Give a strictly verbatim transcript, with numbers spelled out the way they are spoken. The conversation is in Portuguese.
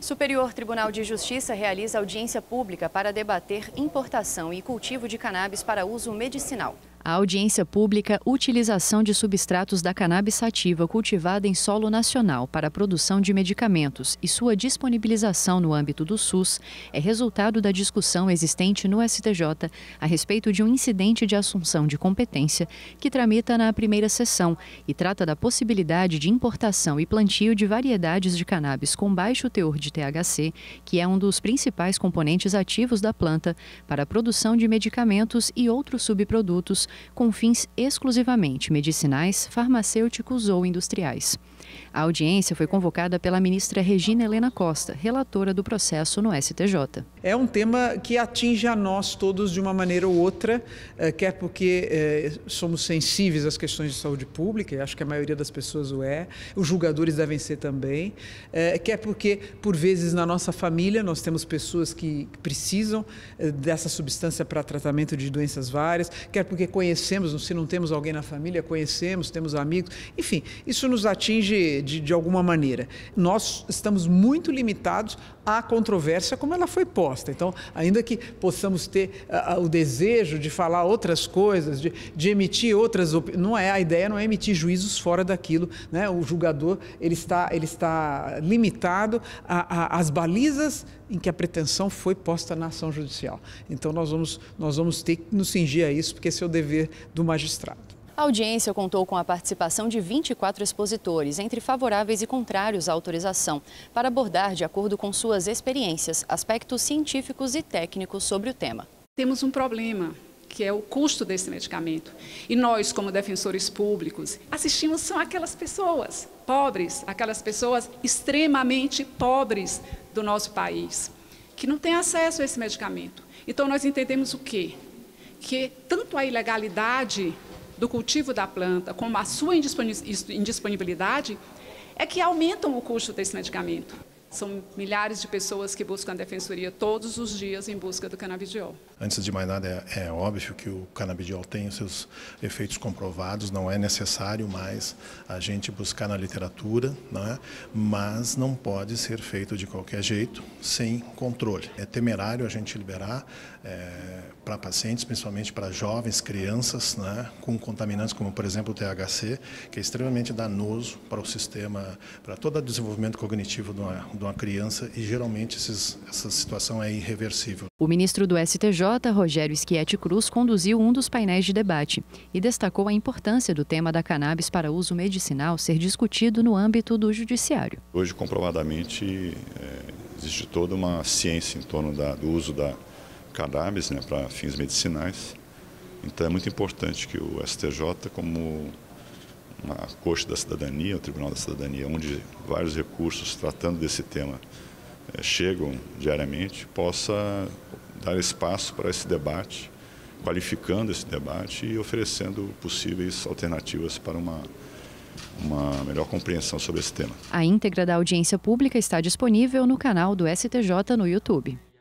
Superior Tribunal de Justiça realiza audiência pública para debater importação e cultivo de cannabis para uso medicinal. A audiência pública Utilização de substratos da cannabis sativa cultivada em solo nacional para a produção de medicamentos e sua disponibilização no âmbito do SUS é resultado da discussão existente no S T J a respeito de um incidente de assunção de competência que tramita na primeira sessão e trata da possibilidade de importação e plantio de variedades de cannabis com baixo teor de T H C, que é um dos principais componentes ativos da planta, para a produção de medicamentos e outros subprodutos com fins exclusivamente medicinais, farmacêuticos ou industriais. A audiência foi convocada pela ministra Regina Helena Costa, relatora do processo no S T J. É um tema que atinge a nós todos de uma maneira ou outra, quer porque somos sensíveis às questões de saúde pública, acho que a maioria das pessoas o é, os julgadores devem ser também, quer porque, por vezes, na nossa família, nós temos pessoas que precisam dessa substância para tratamento de doenças várias, quer porque conhecemos, se não temos alguém na família, conhecemos, temos amigos, enfim, isso nos atinge De, de alguma maneira. Nós estamos muito limitados à controvérsia como ela foi posta. Então, ainda que possamos ter uh, o desejo de falar outras coisas, de, de emitir outras opiniões, não é, a ideia não é emitir juízos fora daquilo, né? O julgador ele está, ele está limitado às balizas em que a pretensão foi posta na ação judicial. Então, nós vamos, nós vamos ter que nos cingir a isso, porque esse é o dever do magistrado. A audiência contou com a participação de vinte e quatro expositores, entre favoráveis e contrários à autorização, para abordar, de acordo com suas experiências, aspectos científicos e técnicos sobre o tema. Temos um problema, que é o custo desse medicamento. E nós, como defensores públicos, assistimos são aquelas pessoas pobres, aquelas pessoas extremamente pobres do nosso país, que não têm acesso a esse medicamento. Então, nós entendemos o quê? Que tanto a ilegalidade do cultivo da planta, como a sua indisponibilidade, é que aumentam o custo desse medicamento. São milhares de pessoas que buscam a defensoria todos os dias em busca do canabidiol. Antes de mais nada, é, é óbvio que o canabidiol tem os seus efeitos comprovados, não é necessário mais a gente buscar na literatura, não é? Mas não pode ser feito de qualquer jeito, sem controle. É temerário a gente liberar é, para pacientes, principalmente para jovens, crianças, né, com contaminantes como, por exemplo, o T H C, que é extremamente danoso para o sistema, para todo o desenvolvimento cognitivo de uma, de uma criança, e geralmente esses, essa situação é irreversível. O ministro do S T J, Rogério Schietti Cruz, conduziu um dos painéis de debate e destacou a importância do tema da cannabis para uso medicinal ser discutido no âmbito do judiciário. Hoje, comprovadamente, é, existe toda uma ciência em torno da, do uso da cannabis, né, para fins medicinais. Então é muito importante que o S T J, como uma corte da cidadania, o Tribunal da Cidadania, onde vários recursos tratando desse tema é, chegam diariamente, possa dar espaço para esse debate, qualificando esse debate e oferecendo possíveis alternativas para uma, uma melhor compreensão sobre esse tema. A íntegra da audiência pública está disponível no canal do S T J no YouTube.